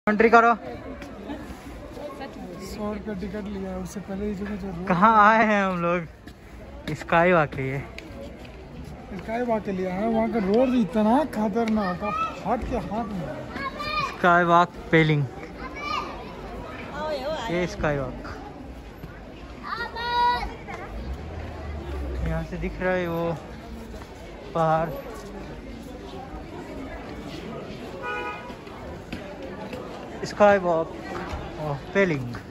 Entry करो। 100 रुपये ticket लिया, उससे पहले ही जो कहाँ आए हैं हम लोग? स्काई वॉक के लिए। स्काई वॉक के लिए है। वहाँ का रोड इतना खतरनाक, हाथ के हाथ में। स्काई वॉक पेलिंग, ये स्काई वॉक यहाँ से दिख रहा है वो पहाड़। Sky walk पेलिंग।